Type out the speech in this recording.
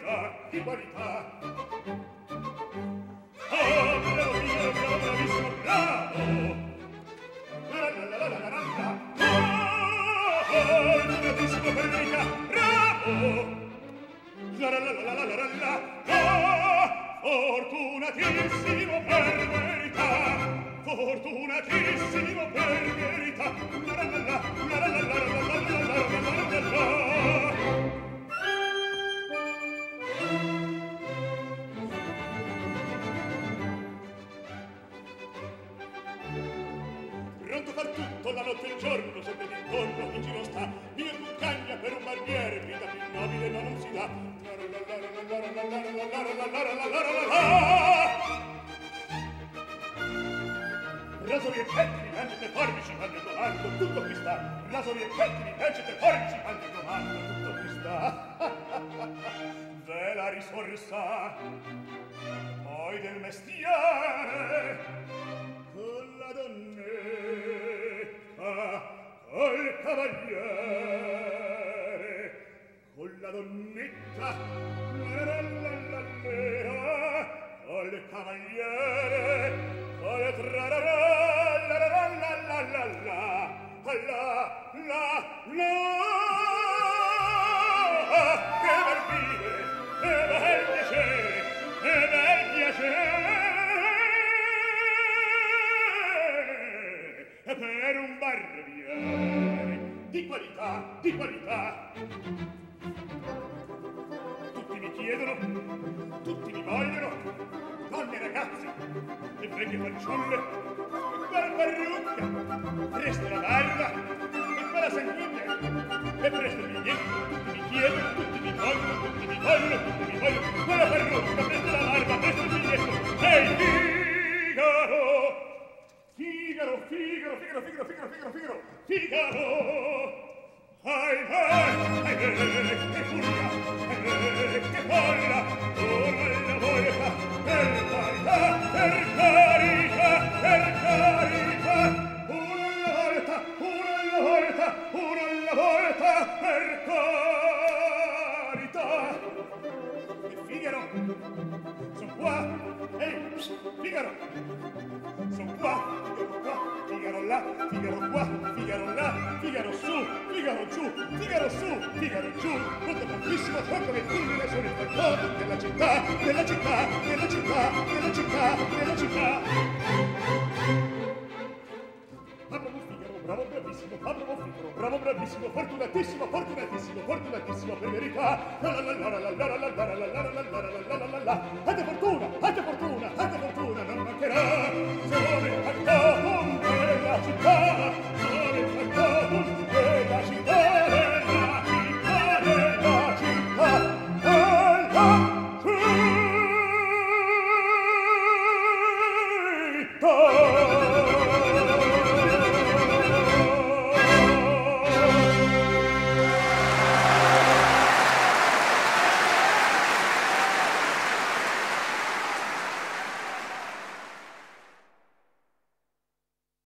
qualità, di qualità. Oh, bravo, Figaro, bravo, bravissimo, bravo! Fortunatissimo per verità, bravo! Fortunatissimo per verità, fortunatissimo per verità. Pronto far tutto, la notte e il giorno, sempre d'intorno, in giro sta, via Cuccagna per un barbiere, vita più nobile ma non si dà. Rasori e pettini, lancette forbici, vanno in comando, tutto qui sta. Rasori e pettini, lancette forbici, vanno in comando, tutto qui sta. V'è la risorsa, poi del mestiere, con la donnetta, col cavaliere, con la donnetta, col cavaliere, col trararà, la la la la la la la la, che bel vivere, che bel piacere, che bel piacere, per un barbiere di qualità, di qualità. Tutti mi chiedono, tutti mi vogliono, donne e ragazze, e vecchie fanciulle, quella parrucca, presto la barba, e quella sanguigna, e presto il biglietto, tutti mi chiedono, tutti mi vogliono, tutti mi vogliono, tutti mi vogliono, quella parrucca, presto la barba, presto il biglietto, ehi Figaro! Figaro, Figaro, Figaro, Figaro, Figaro, Figaro, Figaro, Figaro! Ai, che furia, che folla, ora la volta, per carità, per carità, per carità, ora la volta, ora la volta, ora la volta, per carità. E Figaro, son qua, ehi, Figaro, son qua, Figaro là, Figaro qua, Figaro là, Figaro su, Figaro giù, Figaro su, Figaro giù, tutto tantissimo, quanto le fulmine sono il balcone della città, della città, della città, della città, della città. Bravo, bravissimo, bravo, Figaro, bravo, bravissimo, fortunatissimo, fortunatissimo, fortunatissimo, per verità. La la la la la la la la la la la la la la la la la. Ante fortuna,